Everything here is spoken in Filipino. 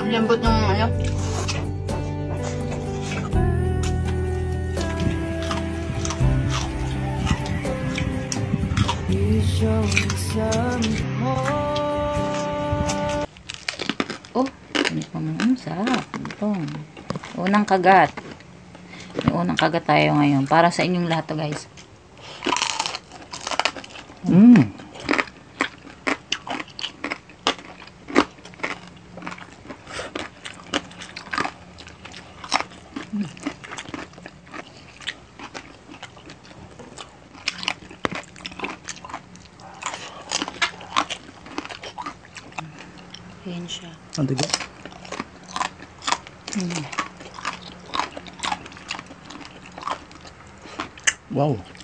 Lambot ng ano. Oh, hindi pa man. Sarap. Ito. Unang kagat. May unang kagat tayo ngayon. Para sa inyong lahat to, guys. Ayan siya. Ang tigo. Wow.